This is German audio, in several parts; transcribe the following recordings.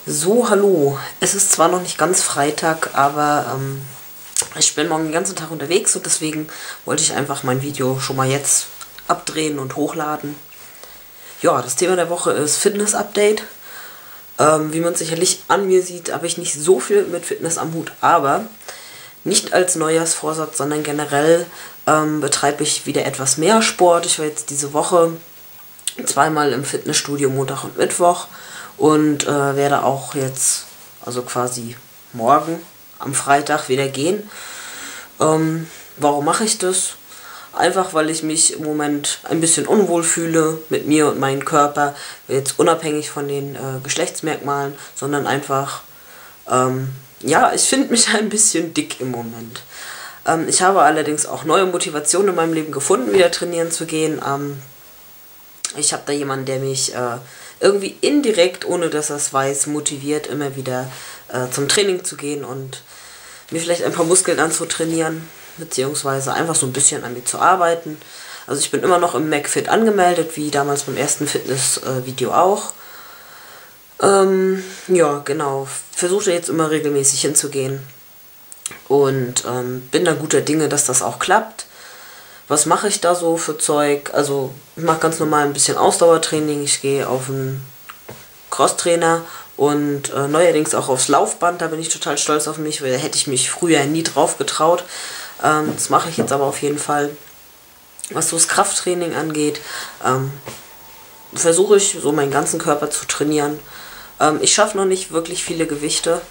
So, hallo. Es ist zwar noch nicht ganz Freitag, aber ich bin morgen den ganzen Tag unterwegs und deswegen wollte ich einfach mein Video schon mal jetzt abdrehen und hochladen. Ja, das Thema der Woche ist Fitness-Update. Wie man sicherlich an mir sieht, habe ich nicht so viel mit Fitness am Hut, aber nicht als Neujahrsvorsatz, sondern generell betreibe ich wieder etwas mehr Sport. Ich war jetzt diese Woche zweimal im Fitnessstudio, Montag und Mittwoch, und werde auch jetzt, also quasi morgen am Freitag wieder gehen. Warum mache ich das? Einfach weil ich mich im Moment ein bisschen unwohl fühle mit mir und meinem Körper, jetzt unabhängig von den Geschlechtsmerkmalen, sondern einfach, ja, ich finde mich ein bisschen dick im Moment. Ich habe allerdings auch neue Motivationen in meinem Leben gefunden, wieder trainieren zu gehen. Ich habe da jemanden, der mich irgendwie indirekt, ohne dass er es weiß, motiviert, immer wieder zum Training zu gehen und mir vielleicht ein paar Muskeln anzutrainieren, beziehungsweise einfach so ein bisschen an mir zu arbeiten. Also ich bin immer noch im McFit angemeldet, wie damals beim ersten Fitness-Video auch. Ja, genau. Versuche jetzt immer regelmäßig hinzugehen und bin da guter Dinge, dass das auch klappt. Was mache ich da so für Zeug? Also ich mache ganz normal ein bisschen Ausdauertraining. Ich gehe auf einen Crosstrainer und neuerdings auch aufs Laufband. Da bin ich total stolz auf mich, weil da hätte ich mich früher nie drauf getraut. Das mache ich jetzt aber auf jeden Fall. Was so das Krafttraining angeht, versuche ich so meinen ganzen Körper zu trainieren. Ich schaffe noch nicht wirklich viele Gewichte.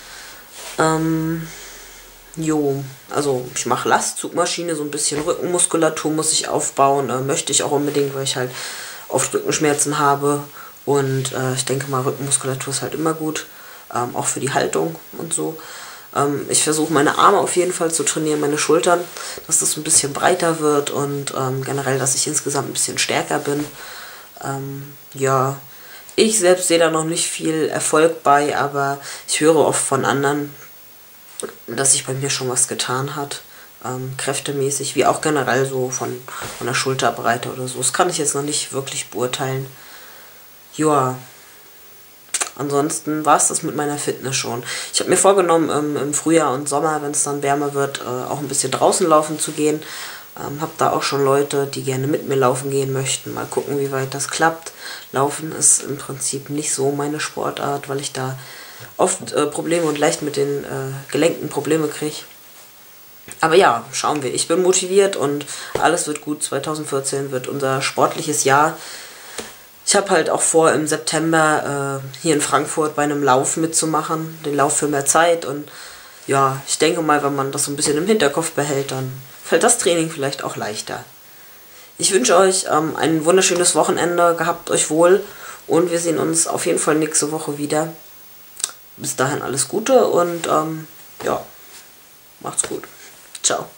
Also ich mache Lastzugmaschine, so ein bisschen Rückenmuskulatur muss ich aufbauen, möchte ich auch unbedingt, weil ich halt oft Rückenschmerzen habe und ich denke mal, Rückenmuskulatur ist halt immer gut, auch für die Haltung und so. Ich versuche meine Arme auf jeden Fall zu trainieren, meine Schultern, dass das ein bisschen breiter wird und generell, dass ich insgesamt ein bisschen stärker bin. Ja, ich selbst sehe da noch nicht viel Erfolg bei, aber ich höre oft von anderen, dass sich bei mir schon was getan hat, kräftemäßig, wie auch generell so von der Schulterbreite oder so. Das kann ich jetzt noch nicht wirklich beurteilen. Ja, ansonsten war es das mit meiner Fitness schon. Ich habe mir vorgenommen, im Frühjahr und Sommer, wenn es dann wärmer wird, auch ein bisschen draußen laufen zu gehen. Habe da auch schon Leute, die gerne mit mir laufen gehen möchten. Mal gucken, wie weit das klappt. Laufen ist im Prinzip nicht so meine Sportart, weil ich da oft Probleme und leicht mit den Gelenken Probleme kriege. Aber ja, schauen wir. Ich bin motiviert und alles wird gut. 2014 wird unser sportliches Jahr. Ich habe halt auch vor, im September hier in Frankfurt bei einem Lauf mitzumachen. Den Lauf für mehr Zeit. Und ja, ich denke mal, wenn man das so ein bisschen im Hinterkopf behält, dann fällt das Training vielleicht auch leichter. Ich wünsche euch ein wunderschönes Wochenende. Gehabt euch wohl. Und wir sehen uns auf jeden Fall nächste Woche wieder. Bis dahin alles Gute und ja, macht's gut. Ciao.